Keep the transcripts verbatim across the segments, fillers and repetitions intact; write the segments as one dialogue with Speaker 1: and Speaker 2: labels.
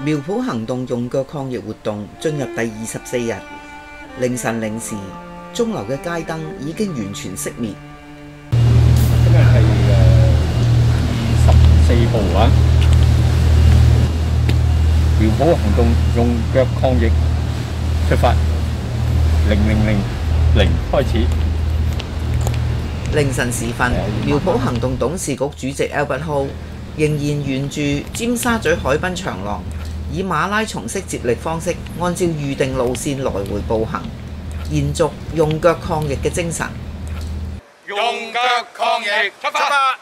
Speaker 1: 苗圃行動用腳抗疫活動進入第二十四日，凌晨零時，鐘樓嘅街燈已經完全熄滅。
Speaker 2: 今日係誒二十四號啊！苗圃行動用腳抗疫出發，零零零零開始。
Speaker 1: 凌晨時分，苗圃行動董事局主席 Albert Ho 仍然沿住尖沙咀海濱長廊，以馬拉松式接力方式，按照預定路線來回步行，延續用腳抗疫嘅精神。
Speaker 3: 用腳抗疫，出發吧！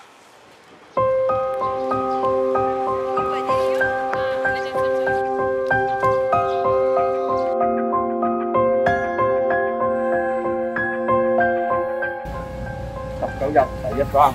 Speaker 2: 十九日第一關。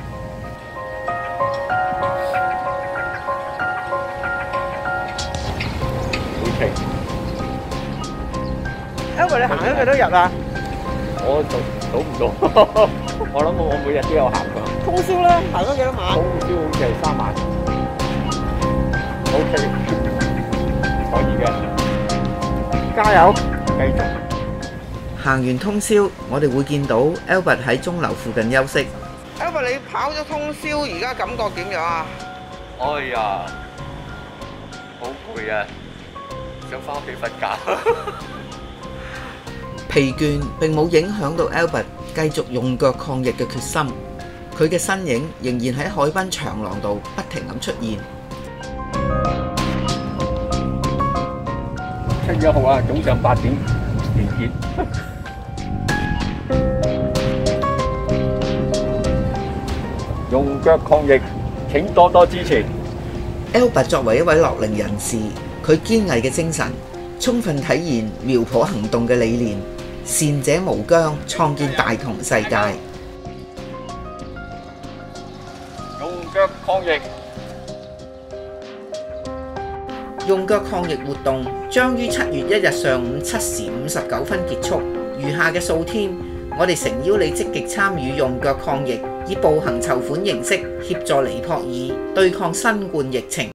Speaker 4: Albert，你行咗幾多日啊？
Speaker 2: 我數數唔到，我諗我每日都有行㗎。
Speaker 4: 通宵咧，行咗幾多晚？
Speaker 2: 通宵好似係三晚。O K， 可以嘅，
Speaker 4: 加油！
Speaker 2: 繼續。
Speaker 1: 行完通宵，我哋會見到 Albert 喺鐘樓附近休息。
Speaker 4: Albert，你跑咗通宵，而家感覺點樣啊？
Speaker 2: 哎呀，好攰啊！想翻屋企瞓覺。
Speaker 1: 疲倦並冇影響到 Albert 繼續用腳抗疫嘅決心，佢嘅身影仍然喺海濱長廊度不停咁出現。
Speaker 2: 七月一號啊，早上八點完結。用腳抗疫，請多多支持。
Speaker 1: Albert 作為一位樂齡人士，佢堅毅嘅精神，充分體現苗圃行動嘅理念。善者無疆，創建大同世界。
Speaker 2: 用腳抗疫，
Speaker 1: 用腳抗疫活動將於七月一日上午七時五十九分結束。餘下嘅數天，我哋誠邀你積極參與用腳抗疫，以步行籌款形式協助尼泊爾對抗新冠疫情。